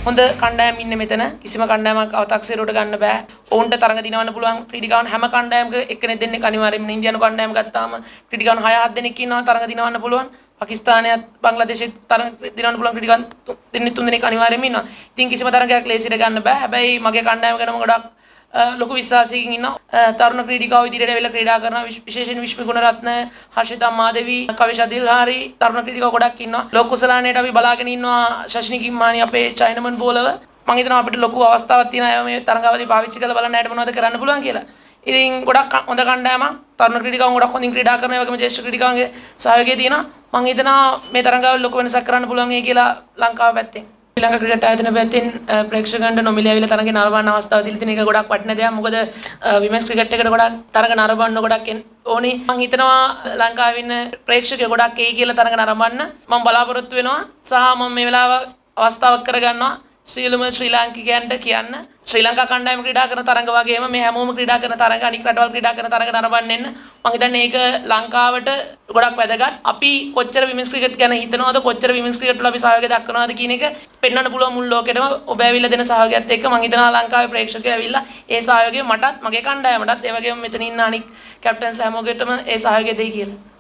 හොඳ කණ්ඩායම් ඉන්නේ මෙතන. කිසිම කණ්ඩායමක් අව탁සිරුවට ගන්න බෑ. ඔවුන්ට තරඟ දිනවන්න පුළුවන් ක්‍රීඩිකාවන් හැම කණ්ඩායමක එක්කෙනෙක් දෙන්නෙක් අනිවාර්යයෙන්ම ඉන්දියානු කණ්ඩායම ගත්තාම ක්‍රීඩිකාවන් 6-7 දෙනෙක් ඉන්නවා තරඟ දිනවන්න පුළුවන්. පාකිස්තානයත් බංග්ලාදේශෙත් තරඟ දිනවන්න පුළුවන් ක්‍රීඩිකාවන් දෙන්නෙක් 3 දෙනෙක් අනිවාර්යයෙන්ම ඉන්නවා. ඉතින් කිසිම තරඟයක් ලේසියට ගන්න බෑ. හැබැයි මගේ කණ්ඩායම ගැන ගොඩක් ලොකු විශ්වාසයකින් ඉන්නවා. තරුණ ක්‍රීඩිකාවෝ ඉදිරියට ඇවිල්ලා ක්‍රීඩා කරනවා. විශේෂයෙන් විශ්මි ගුණරත්න, හර්ෂිතා මාදවි, කවිෂ දිල්හාරි තරුණ ක්‍රීඩිකාවෝ ගොඩක් ඉන්නවා. ලෝක කුසලානේට අපි බලාගෙන ඉන්නවා ශෂිනි කිම්මානි අපේ චයිනමන් බෝලව. මම හිතනවා අපිට ලොකු අවස්ථාවක් තියෙනවා මේ තරඟාවලිය පාවිච්චි කරලා බලන්න ඇයට මොනවද කරන්න පුළුවන් කියලා. ඉතින් ගොඩක් හොඳ කණ්ඩායමක් තරුණ ක්‍රීඩිකාවෝ ගොඩක් හොඳින් ක්‍රීඩා කරනවා. ඒ වගේම ජ්‍යෙෂ්ඨ ක්‍රීඩිකාවන්ගේ සහයෝගය තියෙනවා. මම හිතනවා මේ තරඟාවලිය ලොකු වෙනසක් කරන්න පුළුවන් වෙයි කියලා ලංකාව පැත්තෙන්. ශ්‍රී ලංකා ක්‍රිකට් ආයතන පැත්තෙන් ප්‍රේක්ෂකයන්ට නොමිලේ ඇවිල්ලා තරඟේ නරඹන්න අවස්ථාව දීලා තියෙන එක ගොඩක් වටින දෙයක්. මොකද විමෙන්ස් ක්‍රිකට් එකට ගොඩක් තරඟ නරඹන්න ගොඩක් ඕනේ. මම හිතනවා ලංකාවේ ඉන්න ප්‍රේක්ෂකයෝ ගොඩක් එයි කියලා තරඟ නරඹන්න මම බලාපොරොත්තු වෙනවා. සහ මම මේ වෙලාව අවස්ථාවක් කරගන්නවා සියලුම ශ්‍රී ලාංකිකයන්ට කියන්න ශ්‍රී ලංකා කණ්ඩායම ක්‍රීඩා කරන තරඟ වගේම මේ හැමෝම ක්‍රීඩා කරන තරඟ අනික් රටවල් ක්‍රීඩා කරන තරඟ නරඹන්න එන්න. මම හිතන්නේ ඒක ලංකාවට ගොඩක් වැදගත්. අපි කොච්චර විමෙන්ස් ක්‍රිකට් ගැන හිතනවද කොච්චර විමෙන්ස් ක්‍රිකට් වල අපි සහයෝගය දක්වනවද කියන එක පෙන්වන්න පුළුවන් මුළු ලෝකෙටම ඔබ ඇවිල්ලා දෙන සහයෝගයත් එක්ක මම හිතනවා ලංකාවේ ප්‍රේක්ෂකයෝ ඇවිල්ලා ඒ සහයෝගය මටත් මගේ කණ්ඩායමටත් ඒ වගේම මෙතන ඉන්න අනික් කැප්ටන්ස් හැමෝගෙටම ඒ සහයෝගය දෙයි කියලා.